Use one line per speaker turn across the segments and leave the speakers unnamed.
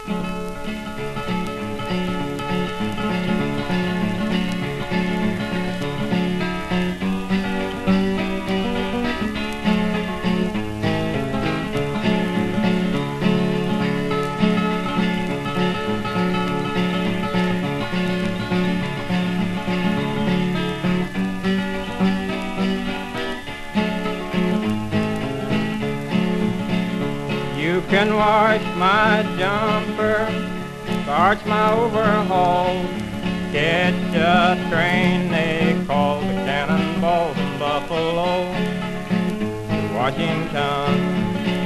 You can wash my jumper, starch my overalls, catch a train they call the Cannonball from Buffalo to Washington.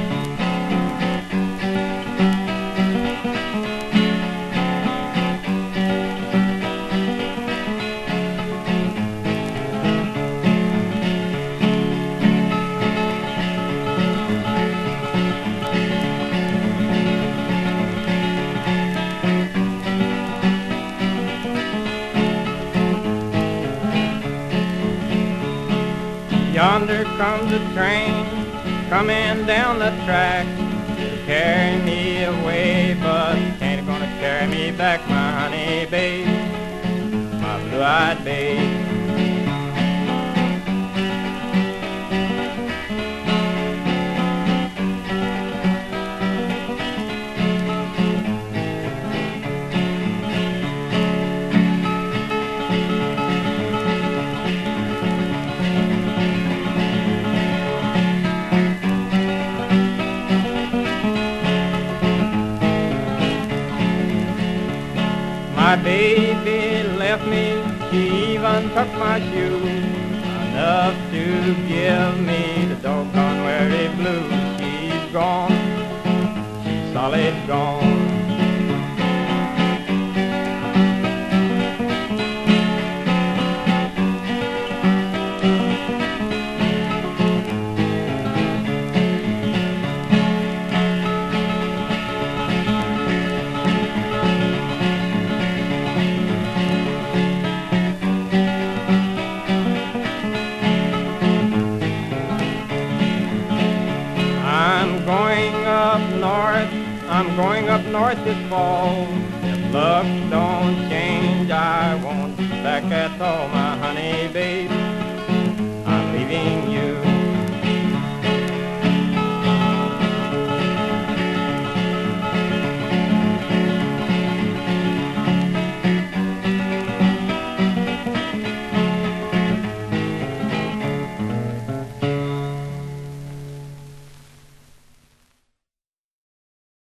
Yonder comes a train coming down the track to carry me away, but ain't gonna carry me back, my honey babe, my blue-eyed babe. My baby left me, she even took my shoes, enough to give me the doggone weary blues. She's gone, she's solid gone. I'm going up north this fall. If luck don't change, I won't be back at all, my honey babe. I'm leaving you.